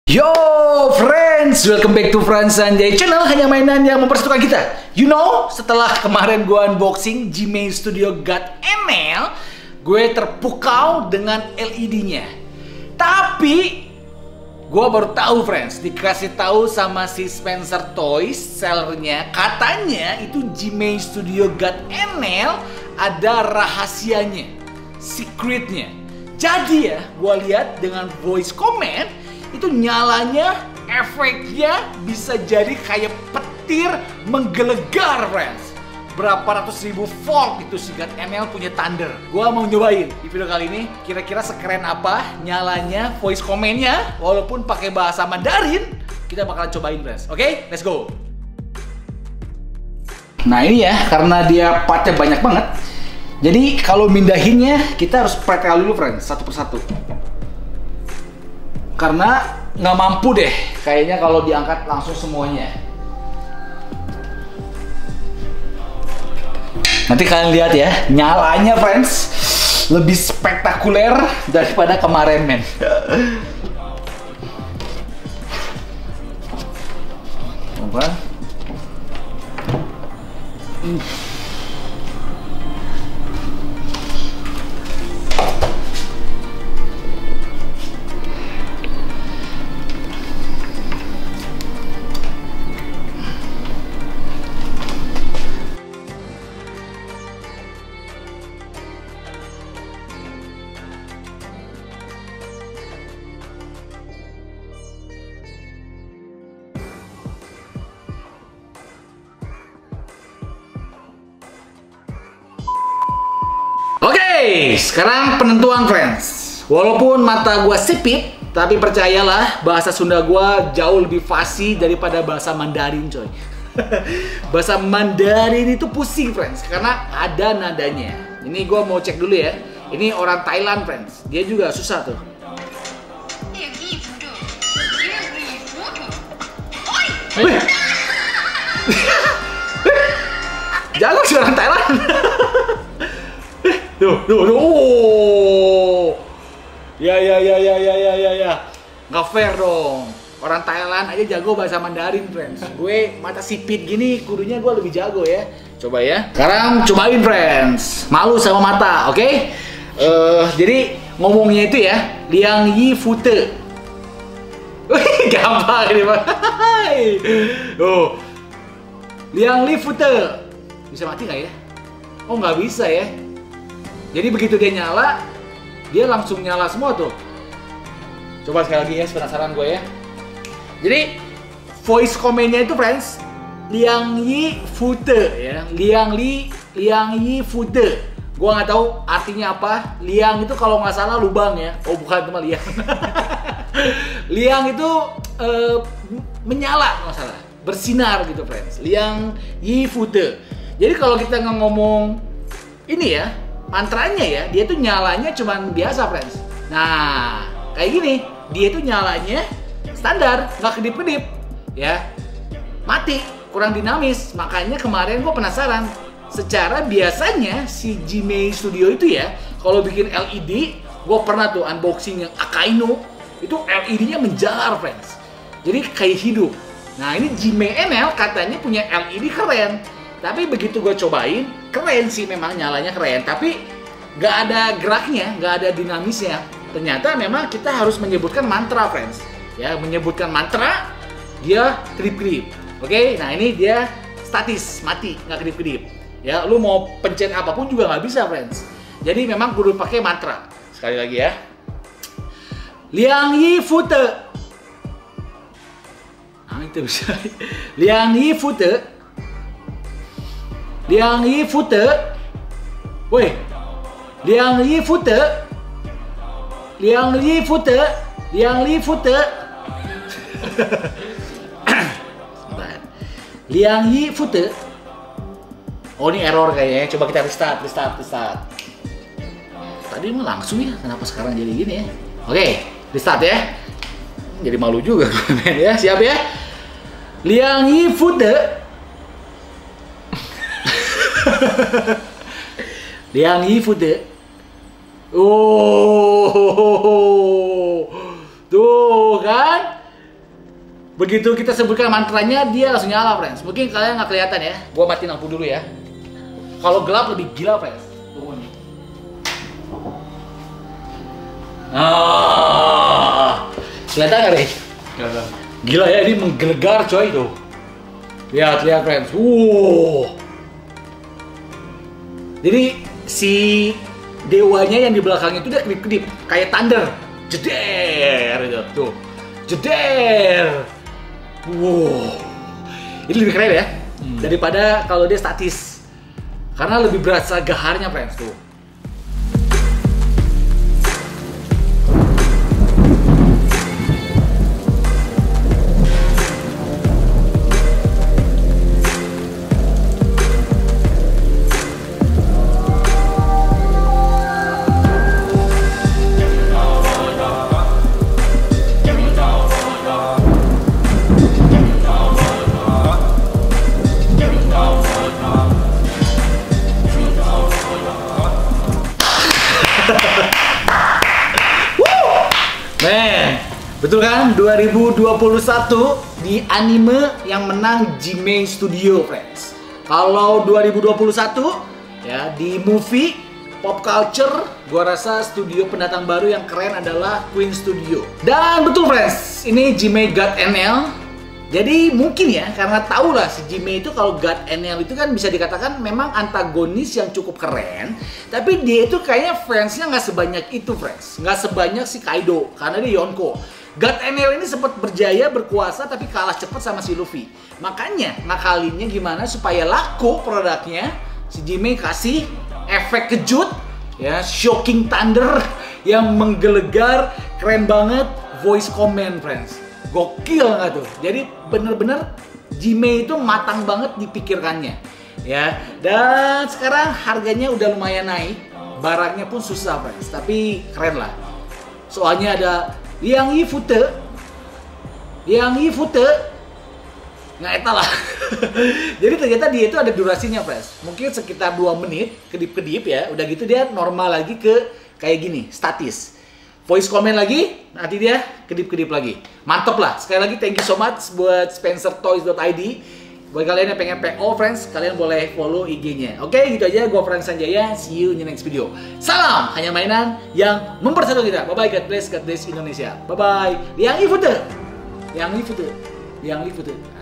Yo friends, welcome back to Franz Sanjay Channel, hanya mainan yang mempersatukan kita. You know, setelah kemarin gue unboxing Gmail Studio God ML, gue terpukau dengan LED-nya. Tapi gue baru tahu friends, dikasih tahu sama si Spencer Toys, sellernya, katanya itu Gmail Studio God ML ada rahasianya, secretnya. Jadi ya, gue lihat dengan voice comment itu nyalanya, efeknya bisa jadi kayak petir menggelegar friends. Berapa ratus ribu volt itu si God ML punya thunder. Gua mau nyobain di video kali ini, kira-kira sekeren apa nyalanya, voice comment-nya, walaupun pakai bahasa Mandarin. Kita bakalan cobain friends. Oke, let's go. Nah ini ya, karena dia partnya banyak banget, jadi kalau mindahinnya kita harus pretel dulu friends, satu persatu. Karena nggak mampu deh kayaknya kalau diangkat langsung semuanya. Nanti kalian lihat ya, nyalanya friends lebih spektakuler daripada kemarin men. Coba. Oke, sekarang penentuan friends. Walaupun mata gua sipit, tapi percayalah bahasa Sunda gua jauh lebih fasih daripada bahasa Mandarin coy. Bahasa Mandarin itu pusing friends, karena ada nadanya. Ini gua mau cek dulu ya. Ini orang Thailand friends, dia juga susah tuh. Jago sih orang Thailand. Tuh. Oh. Ya. Nggak fair dong. Orang Thailand aja jago bahasa Mandarin, friends. Gue mata sipit gini, kudunya gue lebih jago ya. Coba ya. Sekarang cobain, friends. Malu sama mata, oke? Jadi ngomongnya itu ya, Liang Yi Fute. Gampang ini, Pak. Oh. Liang Yi Fute. Bisa mati nggak ya? Oh, nggak bisa ya. Jadi begitu dia nyala, dia langsung nyala semua tuh. Coba sekali lagi ya, penasaran gue ya. Jadi voice comment-nya itu friends, Liang Yi Fute ya, Liang Yi Fute. Gue nggak tahu artinya apa. Liang itu kalau nggak salah lubang ya. Oh bukan, itu mah liang. Liang itu menyala nggak salah, bersinar gitu friends. Liang Yi Fute. Jadi kalau kita ngomong ini ya, mantranya ya, dia tuh nyalanya cuman biasa friends. Nah, kayak gini, dia tuh nyalanya standar, nggak kedip-kedip ya, mati, kurang dinamis. Makanya kemarin gue penasaran, secara biasanya si Gmail Studio itu ya, kalau bikin LED, gue pernah tuh unboxing yang Akainu, itu LED-nya menjalar friends, jadi kayak hidup. Nah ini Gmail ML katanya punya LED keren. Tapi begitu gue cobain, keren sih memang, nyalanya keren. Tapi nggak ada geraknya, nggak ada dinamisnya. Ternyata memang kita harus menyebutkan mantra, friends. Ya, menyebutkan mantra, dia kedip-kedip. Oke, nah ini dia statis, mati, nggak kedip-kedip. Ya, lu mau pencet apapun juga nggak bisa, friends. Jadi memang kudu pakai mantra. Sekali lagi ya. Liang Yi Fute. Nah, itu bisa. Liang Yi Fute. Liang Yi Fute. Woi. Liang Yi Fute. Liang Yi Fute. Liang Yi Fute. Liang Yi Fute. Oh ini error kayaknya. Coba kita restart. Tadi mah langsung ya. Kenapa sekarang jadi gini ya? Oke, restart ya. Jadi malu juga ya. Siap ya? Liang Yi Fute. Liang Yi Fute. Oh, tuh kan? begitu kita sebutkan mantranya, dia langsung nyala, friends. Mungkin kalian nggak kelihatan ya. Gua matiin lampu dulu ya. Kalau gelap lebih gila, friends. Tunggu nih. Kelihatan nggak, Rey? Kelihatan. Gila ya, ini menggelegar coy tuh. Lihat, friends. Jadi si dewanya yang di belakang itu dia kedip-kedip kayak thunder. Jeder gitu. Tuh. Jeder. Wow. Ini lebih keren ya daripada kalau dia statis. Karena lebih berasa gaharnya, friends, tuh. Men, betul kan? 2021 di anime yang menang Jimei Studio, friends. Kalau 2021 ya di movie pop culture, gua rasa studio pendatang baru yang keren adalah Queen Studio. Dan betul, friends, ini Jimei God NL. Jadi mungkin ya, karena tau lah si Jimei itu kalau God NL itu kan bisa dikatakan memang antagonis yang cukup keren. Tapi dia itu kayaknya fansnya nggak sebanyak itu, friends. Nggak sebanyak si Kaido, karena dia Yonko. God NL ini sempat berjaya, berkuasa, tapi kalah cepat sama si Luffy. Makanya ngakalinnya gimana supaya laku produknya, si Jimei kasih efek kejut, ya, shocking thunder yang menggelegar, keren banget, voice comment, friends. Gokil nggak tuh? Jadi bener-bener Jimei itu matang banget dipikirkannya, ya. Dan sekarang harganya udah lumayan naik, barangnya pun susah, friends, tapi keren lah. Soalnya ada Liang Yifute, nggak eta lah. Jadi ternyata dia itu ada durasinya, friends. Mungkin sekitar 2 menit, kedip-kedip ya. Udah gitu dia normal lagi ke kayak gini, statis. Voice comment lagi, nanti dia kedip-kedip lagi. Mantep lah. Sekali lagi thank you so much buat spencertoys.id. Buat kalian yang pengen PO, friends, kalian boleh follow IG-nya. Oke, gitu aja. Gua Franz Sanjaya. See you in the next video. Salam hanya mainan yang mempersatu kita. Bye-bye. God bless Indonesia. Bye-bye. Liang Yifute.